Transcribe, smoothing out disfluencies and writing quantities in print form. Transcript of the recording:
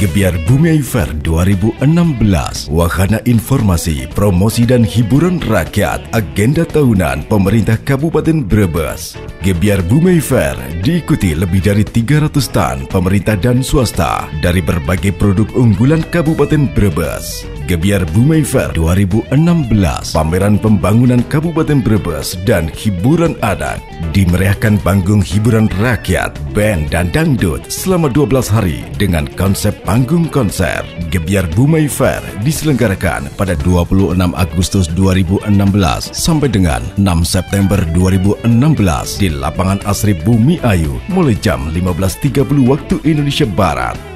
Gebyar Bumi Fair 2016, wahana informasi, promosi dan hiburan rakyat, agenda tahunan pemerintah Kabupaten Brebes. Gebyar Bumi Fair diikuti lebih dari 300 stand pemerintah dan swasta dari berbagai produk unggulan Kabupaten Brebes. Gebyar Bumi Fair 2016, pameran pembangunan Kabupaten Brebes dan hiburan anak, dimeriahkan panggung hiburan rakyat, band dan dangdut selama 12 hari dengan konsep panggung konser. Gebyar Bumi Fair diselenggarakan pada 26 Agustus 2016 sampai dengan 6 September 2016 di Lapangan Asri Bumi Ayu mulai jam 15.30 waktu Indonesia Barat.